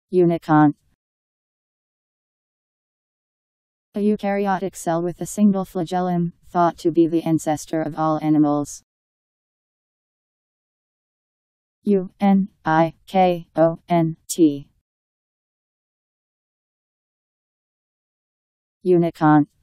Unikont. A eukaryotic cell with a single flagellum, thought to be the ancestor of all animals. Unikont. Unikont.